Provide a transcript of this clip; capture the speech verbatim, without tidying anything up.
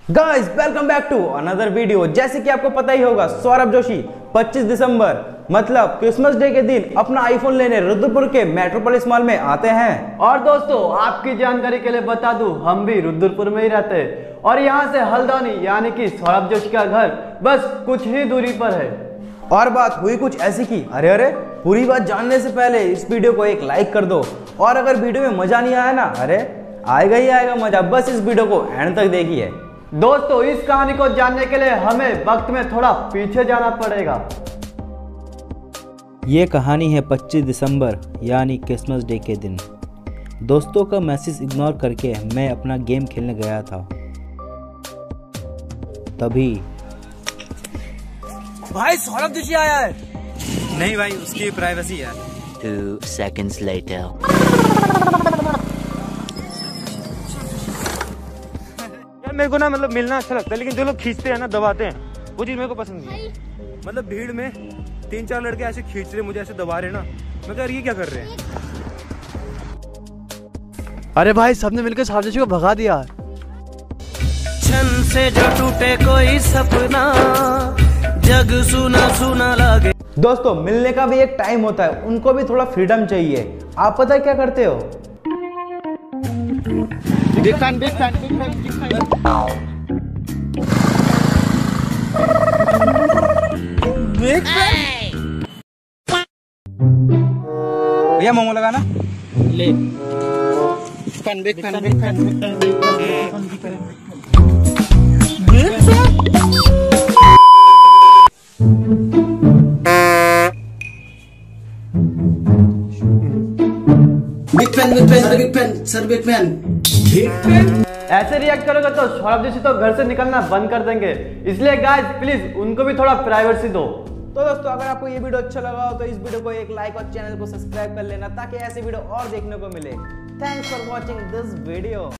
Guys welcome back to another video. जैसे कि आपको पता ही होगा, सौरभ जोशी पच्चीस दिसंबर मतलब क्रिसमस डे के दिन अपना आईफोन लेने रुद्रपुर के मेट्रोपोलिस मॉल में आते हैं। और दोस्तों आपकी जानकारी के लिए बता दूं, हम भी रुद्रपुर में ही रहते हैं और यहाँ से हल्द्वानी यानी कि सौरभ जोशी का घर बस कुछ ही दूरी पर है। और बात हुई कुछ ऐसी की अरे अरे पूरी बात जानने से पहले इस वीडियो को एक लाइक कर दो। और अगर वीडियो में मजा नहीं आया ना, अरे आएगा ही आएगा मजा, बस इस वीडियो को एंड तक देखिए। दोस्तों इस कहानी को जानने के लिए हमें वक्त में थोड़ा पीछे जाना पड़ेगा। ये कहानी है पच्चीस दिसंबर यानी क्रिसमस डे के दिन। दोस्तों का मैसेज इग्नोर करके मैं अपना गेम खेलने गया था। तभी भाई सौरभ जोशी आया है। नहीं भाई, उसकी प्राइवेसी है। Two seconds later. मेरे को ना मतलब मिलना अच्छा लगता है, लेकिन जो लोग खींचते हैं ना, दबाते हैं, वो चीज मेरे को पसंद नहीं। मतलब भीड़ में तीन चार लड़के ऐसे खींच रहे, मुझे ऐसे दबा रहे ना, मैं कह रही ये क्या कर रहे हैं। अरे भाई सबने मिलकर सौरभ जोशी को भगा दिया। छन से जो टूटे कोई सपना, जग सुना सुना लगे। दोस्तों मिलने का भी एक टाइम होता है, उनको भी थोड़ा फ्रीडम चाहिए। आप पता है क्या करते हो? Big fan big fan big fan big fan big fan. भैया मोमो लगाना ले fan big fan big fan big fan big fan big fan. Big fan big fan big fan sir big fan. ऐसे रिएक्ट करोगे तो सौरभ जोशी तो घर से निकलना बंद कर देंगे, इसलिए गाइस प्लीज उनको भी थोड़ा प्राइवेसी दो। तो दोस्तों अगर आपको ये वीडियो अच्छा लगा हो तो इस वीडियो को एक लाइक और चैनल को सब्सक्राइब कर लेना ताकि ऐसे वीडियो और देखने को मिले। Thanks for watching this video.